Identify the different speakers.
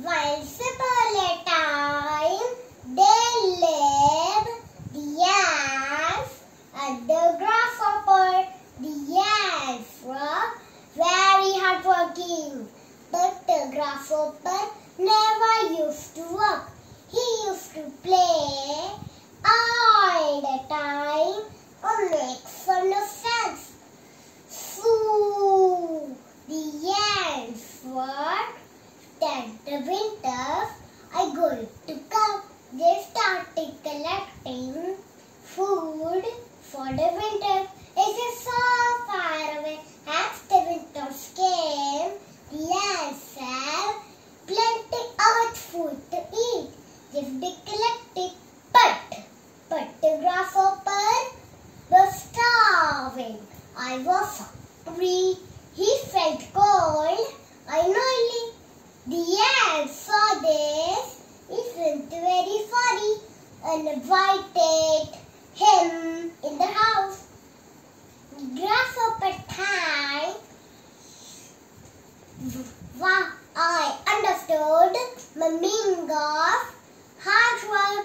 Speaker 1: Once upon a time, there lived the ants and the grasshopper. The ants were very hardworking, but the grasshopper never used to work. He used to play all the time and make fun of ants. So the ants were that the winters are going to come. They started collecting food for the winter. It is so far away. As the winters came, the ants had plenty of food to eat. They collected, but the grasshopper was starving. I was hungry. He felt cold. I know. The ants saw this. He felt very sorry and invited him in the house. The grasshopper thanked. I understood my meaning of hard work.